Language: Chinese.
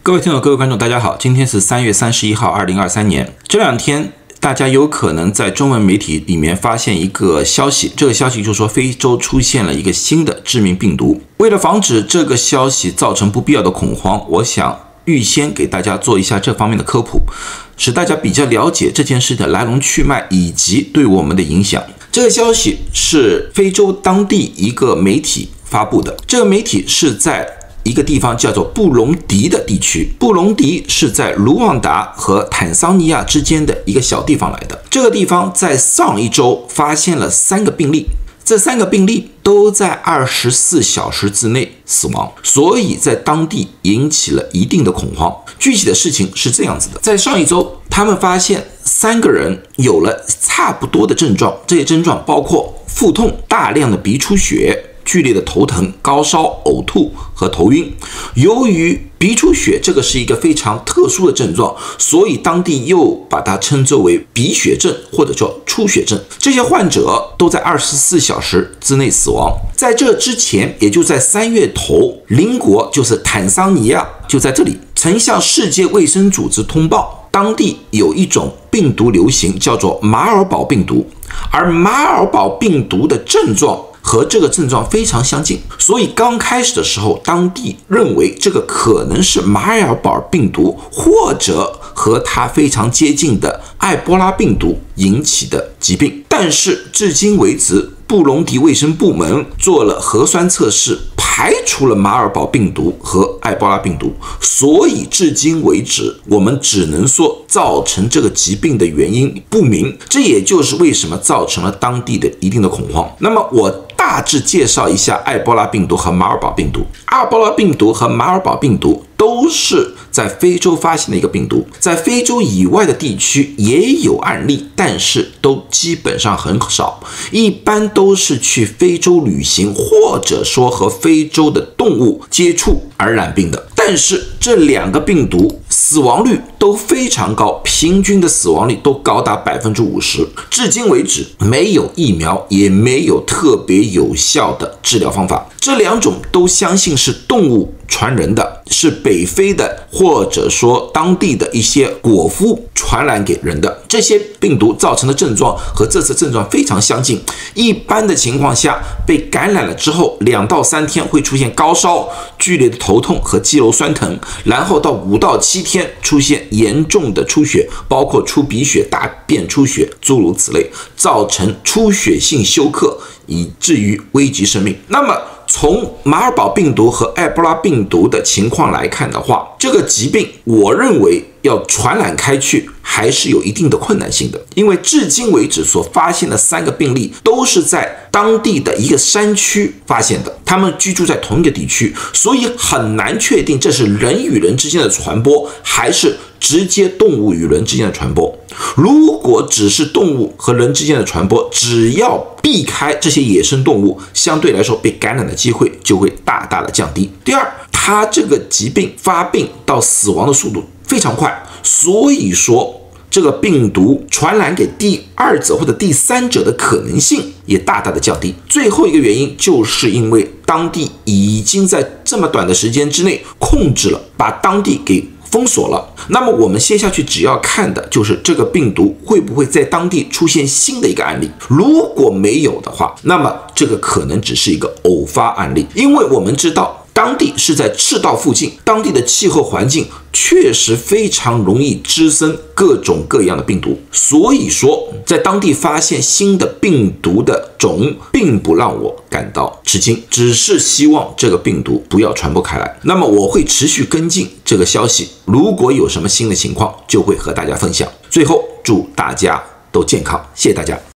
各位听众、各位观众，大家好，今天是3月31号，2023年。这两天大家有可能在中文媒体里面发现一个消息，这个消息就是说非洲出现了一个新的致命病毒。为了防止这个消息造成不必要的恐慌，我想预先给大家做一下这方面的科普，使大家比较了解这件事的来龙去脉以及对我们的影响。这个消息是非洲当地一个媒体发布的，这个媒体是在一个地方叫做布隆迪的地区，布隆迪是在卢旺达和坦桑尼亚之间的一个小地方来的。这个地方在上一周发现了3个病例，这3个病例都在24小时之内死亡，所以在当地引起了一定的恐慌。具体的事情是这样子的，在上一周他们发现3个人有了差不多的症状，这些症状包括腹痛、大量的鼻出血、剧烈的头疼、高烧、呕吐和头晕。由于鼻出血这个是一个非常特殊的症状，所以当地又把它称作为鼻血症或者叫出血症。这些患者都在24小时之内死亡。在这之前，也就在3月头，邻国就是坦桑尼亚就在这里曾向世界卫生组织通报，当地有一种病毒流行叫做马尔堡病毒，而马尔堡病毒的症状和这个症状非常相近，所以刚开始的时候，当地认为这个可能是马尔堡病毒或者和它非常接近的埃博拉病毒引起的疾病。但是至今为止，布隆迪卫生部门做了核酸测试，排除了马尔堡病毒和埃博拉病毒，所以至今为止，我们只能说造成这个疾病的原因不明。这也就是为什么造成了当地的一定的恐慌。那么我大致介绍一下埃博拉病毒和马尔堡病毒。埃博拉病毒和马尔堡病毒都是在非洲发现的一个病毒，在非洲以外的地区也有案例，但是都基本上很少，一般都是去非洲旅行或者说和非洲的动物接触而染病的。但是这2个病毒死亡率都非常高，平均的死亡率都高达50%。至今为止，没有疫苗，也没有特别有效的治疗方法。这2种都相信是动物传人的，是北非的或者说当地的一些果夫传染给人的。这些病毒造成的症状和这次症状非常相近。一般的情况下，被感染了之后2到3天会出现高烧、剧烈的头痛和肌肉酸疼，然后到5到7天出现严重的出血，包括出鼻血、大便出血，诸如此类，造成出血性休克，以至于危及生命。那么从马尔堡病毒和埃博拉病毒的情况来看的话，这个疾病我认为要传染开去还是有一定的困难性的，因为至今为止所发现的3个病例都是在当地的一个山区发现的，他们居住在同一个地区，所以很难确定这是人与人之间的传播还是直接动物与人之间的传播。如果只是动物和人之间的传播，只要避开这些野生动物，相对来说被感染的机会就会大大的降低。第二，它这个疾病发病到死亡的速度非常快，所以说这个病毒传染给第2者或者第3者的可能性也大大的降低。最后一个原因就是因为当地已经在这么短的时间之内控制了，把当地给封锁了。那么我们接下去只要看的就是这个病毒会不会在当地出现新的一个案例。如果没有的话，那么这个可能只是一个偶发案例，因为我们知道当地是在赤道附近，当地的气候环境确实非常容易滋生各种各样的病毒，所以说在当地发现新的病毒的种并不让我感到吃惊，只是希望这个病毒不要传播开来。那么我会持续跟进这个消息，如果有什么新的情况就会和大家分享。最后祝大家都健康，谢谢大家。